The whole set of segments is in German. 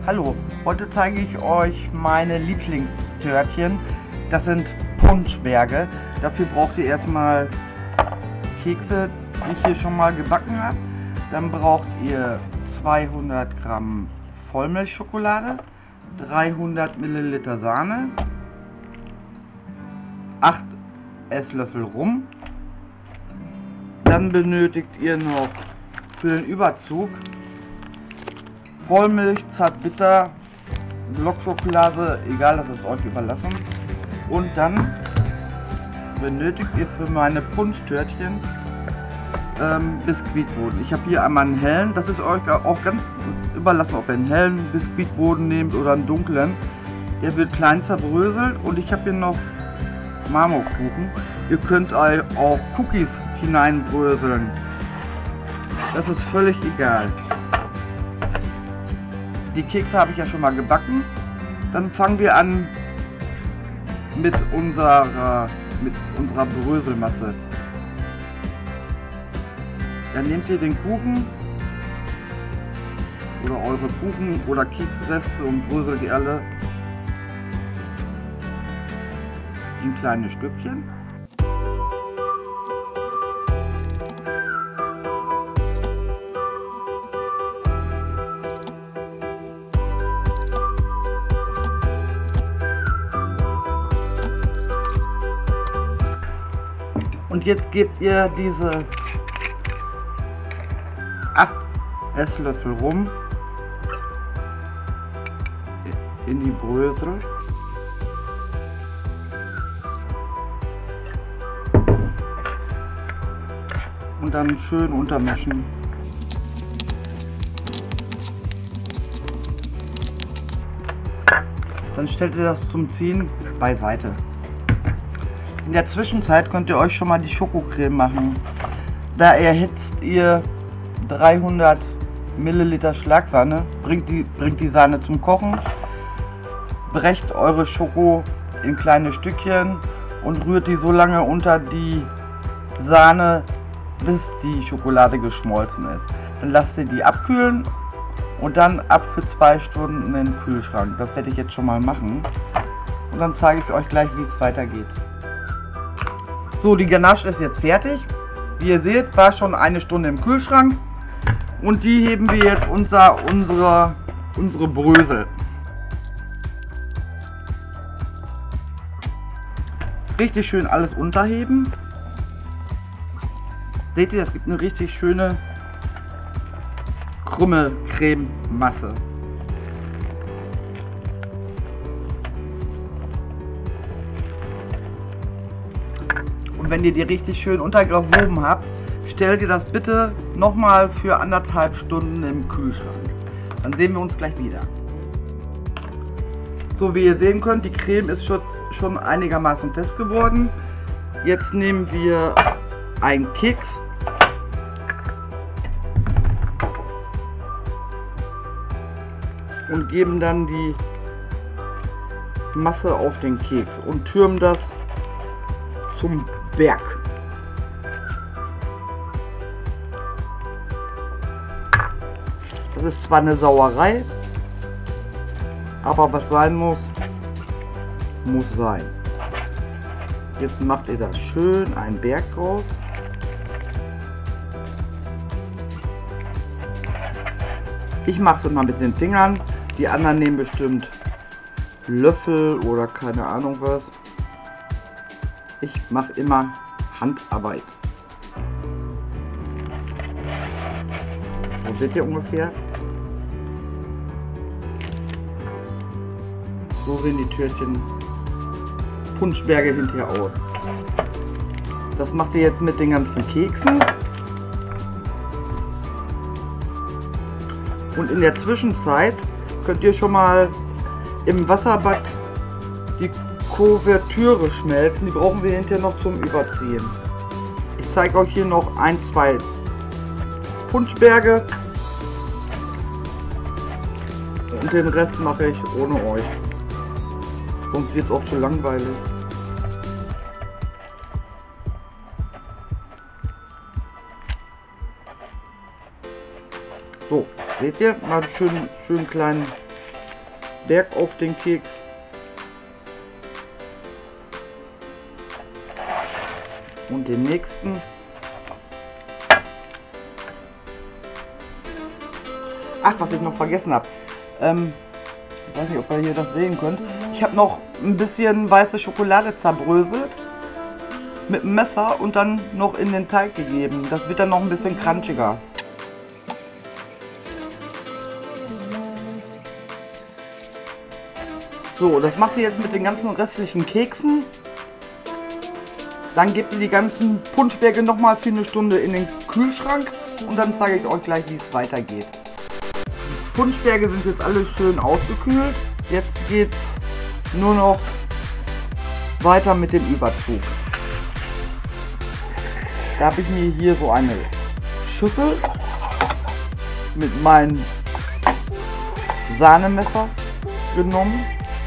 Hallo, heute zeige ich euch meine Lieblingstörtchen. Das sind Punschberge. Dafür braucht ihr erstmal Kekse, die ich hier schon mal gebacken habe. Dann braucht ihr 200 Gramm Vollmilchschokolade, 300 Milliliter Sahne, 8 Esslöffel Rum. Dann benötigt ihr noch für den Überzug Vollmilch, Zartbitter, Blockschokolade, egal, das ist euch überlassen. Und dann benötigt ihr für meine Punschtörtchen Biskuitboden. Ich habe hier einmal einen hellen, das ist euch auch ganz überlassen, ob ihr einen hellen Biskuitboden nehmt oder einen dunklen. Der wird klein zerbröselt und ich habe hier noch Marmorkuchen. Ihr könnt auch Cookies hineinbröseln. Das ist völlig egal. Die Kekse habe ich ja schon mal gebacken. Dann fangen wir an mit unserer Bröselmasse. Dann nehmt ihr den Kuchen oder eure Kuchen oder Keksreste und bröselt die alle in kleine Stückchen. Und jetzt gebt ihr diese 8 Esslöffel Rum in die Brösel. Und dann schön untermischen. Dann stellt ihr das zum Ziehen beiseite. In der Zwischenzeit könnt ihr euch schon mal die Schokocreme machen. Da erhitzt ihr 300 Milliliter Schlagsahne, bringt die Sahne zum Kochen, brecht eure Schoko in kleine Stückchen und rührt die so lange unter die Sahne, bis die Schokolade geschmolzen ist. Dann lasst ihr die abkühlen und dann ab für 2 Stunden in den Kühlschrank. Das werde ich jetzt schon mal machen und dann zeige ich euch gleich, wie es weitergeht. So, die Ganache ist jetzt fertig. Wie ihr seht, war schon 1 Stunde im Kühlschrank. Und die heben wir jetzt unsere Brösel. Richtig schön alles unterheben. Seht ihr, es gibt eine richtig schöne Krümelcreme-Masse. Und wenn ihr die richtig schön untergehoben habt, stellt ihr das bitte nochmal für 1,5 Stunden im Kühlschrank. Dann sehen wir uns gleich wieder. So, wie ihr sehen könnt, die Creme ist schon einigermaßen fest geworden. Jetzt nehmen wir einen Keks. Und geben dann die Masse auf den Keks und türmen das zum Berg. Das ist zwar eine Sauerei, aber was sein muss, muss sein. Jetzt macht ihr das schön einen Berg draus. Ich mache es immer mit den Fingern, die anderen nehmen bestimmt Löffel oder keine Ahnung was. Ich mache immer Handarbeit. So seht ihr ungefähr. So sehen die Törtchen Punschberge hinterher aus. Das macht ihr jetzt mit den ganzen Keksen. Und in der Zwischenzeit könnt ihr schon mal im Wasserbad die Kuvertüre schmelzen. Die brauchen wir hinterher noch zum Überziehen. Ich zeige euch hier noch 2 Punschberge. Und den Rest mache ich ohne euch. Sonst wird es auch zu langweilig. So, seht ihr? Mal schön kleinen Berg auf den Keks. Und den nächsten. Ach, was ich noch vergessen habe. Ich weiß nicht, ob ihr hier das sehen könnt. Ich habe noch ein bisschen weiße Schokolade zerbröselt mit dem Messer und dann noch in den Teig gegeben. Das wird dann noch ein bisschen crunchiger. So, das macht ihr jetzt mit den ganzen restlichen Keksen. Dann gebt ihr die ganzen Punschberge nochmal für eine Stunde in den Kühlschrank und dann zeige ich euch gleich, wie es weitergeht. Die Punschberge sind jetzt alle schön ausgekühlt. Jetzt geht es nur noch weiter mit dem Überzug. Da habe ich mir hier so eine Schüssel mit meinem Sahnemesser genommen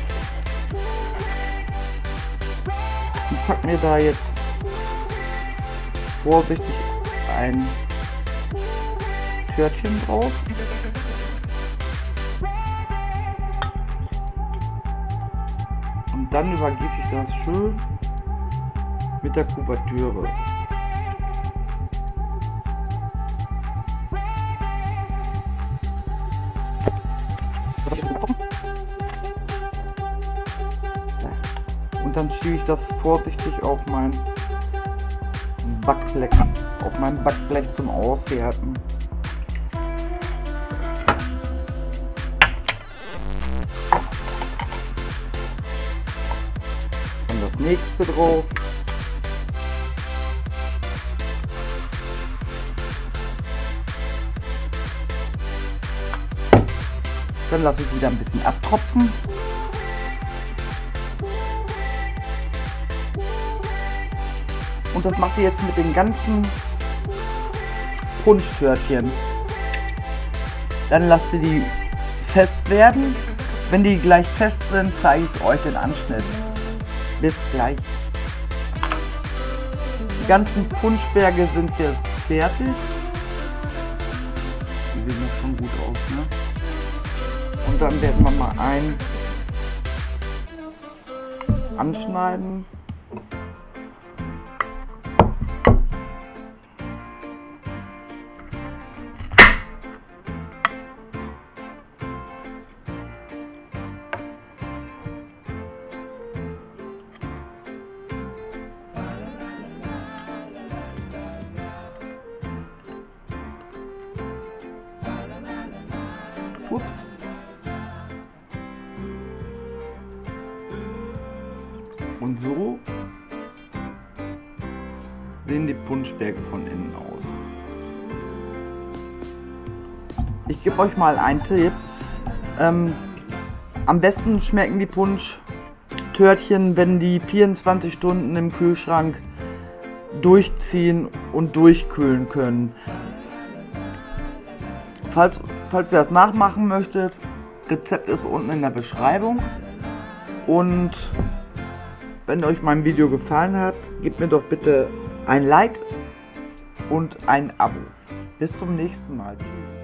und pack mir da jetzt vorsichtig ein Törtchen drauf. Und dann übergieße ich das schön mit der Kuvertüre. Und dann schiebe ich das vorsichtig auf mein Backblech, zum Aushärten. Dann das nächste drauf. Dann lasse ich wieder ein bisschen abtropfen. Und das macht ihr jetzt mit den ganzen Punschtörtchen. Dann lasst ihr die fest werden. Wenn die gleich fest sind, zeige ich euch den Anschnitt. Bis gleich. Die ganzen Punschberge sind jetzt fertig. Die sehen doch schon gut aus, ne? Und dann werden wir mal einen anschneiden. Ups. Und so sehen die Punschberge von innen aus. Ich gebe euch mal einen Tipp. Am besten schmecken die Punschtörtchen, wenn die 24 Stunden im Kühlschrank durchziehen und durchkühlen können. Falls ihr das nachmachen möchtet, Rezept ist unten in der Beschreibung. Und wenn euch mein Video gefallen hat, gebt mir doch bitte ein Like und ein Abo. Bis zum nächsten Mal. Tschüss.